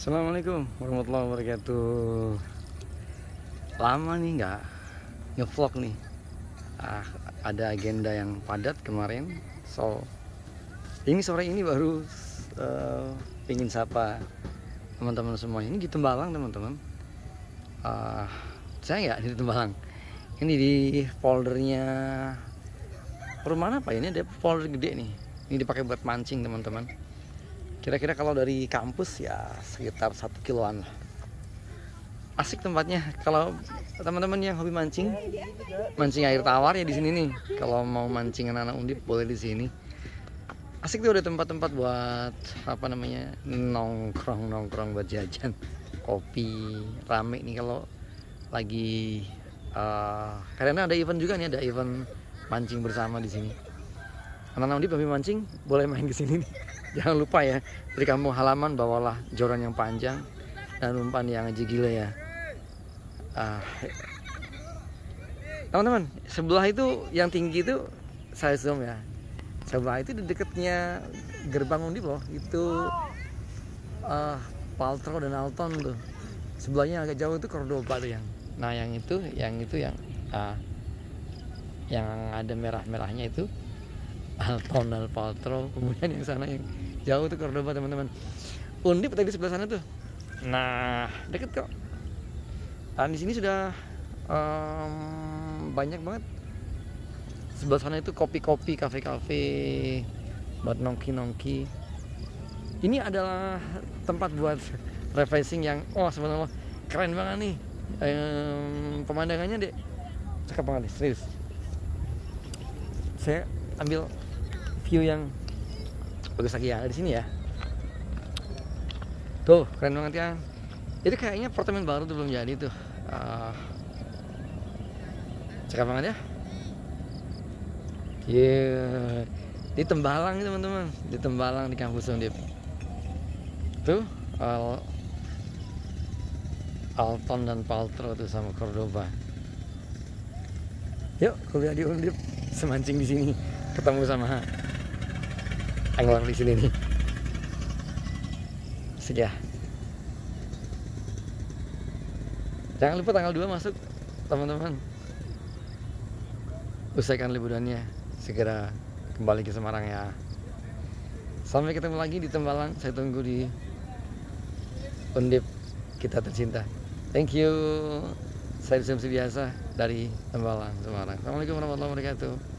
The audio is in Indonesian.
Assalamualaikum warahmatullahi wabarakatuh. Lama nih nggak ngevlog nih. Ada agenda yang padat kemarin. So ini sore ini baru ingin sapa teman-teman semua. Ini di Tembalang teman-teman. Saya nggak di Tembalang. Ini di foldernya perumahan apa ini? Ada folder gede nih. Ini dipakai buat mancing teman-teman. Kira-kira kalau dari kampus ya sekitar 1 kiloan lah. Asik tempatnya. Kalau teman-teman yang hobi mancing air tawar ya di sini nih. Kalau mau mancing anak-anak Undip boleh di sini. Asik tuh, ada tempat-tempat buat apa namanya, nongkrong buat jajan, kopi, rame nih kalau lagi karena ada event juga nih, ada event mancing bersama di sini. Anak-anak Undip hobi mancing boleh main ke sini nih. Jangan lupa ya, dari kampung halaman bawalah joran yang panjang dan umpan yang gila ya. Teman-teman, sebelah itu yang tinggi itu saya zoom ya. Sebelah itu di dekatnya gerbang Undip loh. Itu Paltro dan Alton tuh. Sebelahnya agak jauh itu Cordoba tuh yang. Nah yang ada merah-merahnya itu Alton dan Paltro. Kemudian yang sana yang jauh tuh Cordoba teman-teman. Undip tadi di sebelah sana tuh. Nah deket kok. Dan di sini sudah banyak banget. Sebelah sana itu kopi-kopi, kafe-kafe buat nongki-nongki. Ini adalah tempat buat refreshing yang sebenarnya keren banget nih. Pemandangannya deh cakep banget nih, serius. Saya ambil view yang bagus lagi ya di sini ya. Tuh keren banget ya. Itu kayaknya apartemen baru tuh belum jadi tuh. Cakep banget ya. Di Tembalang teman-teman, di Tembalang di kampus Undip. Tuh Alton dan Paltro tuh sama Cordoba. Yuk kuliah di Undip, semancing di sini, ketemu sama angler di sini nih. Asik ya. Jangan lupa tanggal 2 masuk teman-teman. Usaikan liburannya, segera kembali ke Semarang ya. Sampai ketemu lagi di Tembalang. Saya tunggu di Undip kita tercinta. Thank you. Saya seperti biasa dari Tembalang, Semarang. Assalamualaikum warahmatullahi wabarakatuh.